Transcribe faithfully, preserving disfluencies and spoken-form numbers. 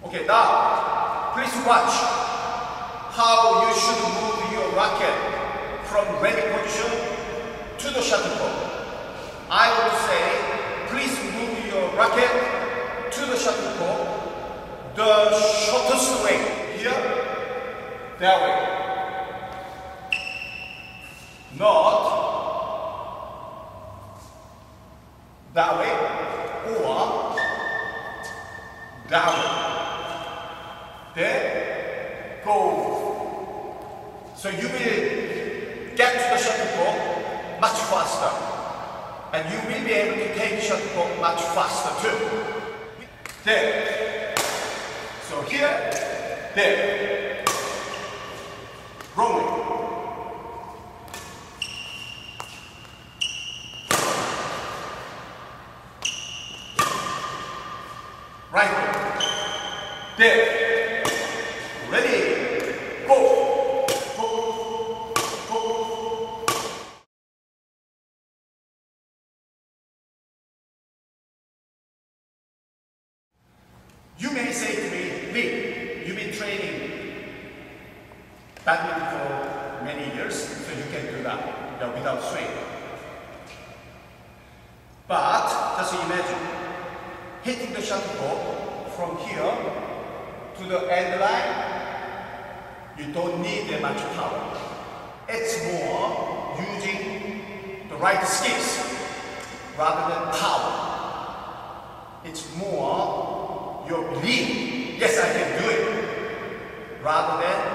Okay, now please watch how you should move your racket from ready position to the shuttlecock. I would say please move your racket to the shuttlecock the shortest way. Here, that way. Not that way or that way. Then go. So you will get to the shuttlecock much faster. And you will be able to take shuttlecock much faster too. There. So here, there. Rolling. Right. There. Ready. Go. Go. Go. You may say to me, Lee, you've been training badminton for many years, so you can do that you know, without swing. But just imagine hitting the shuttlecock from here to the end line. You don't need that much power. It's more using the right skills rather than power. It's more your belief, yes, I can do it, rather than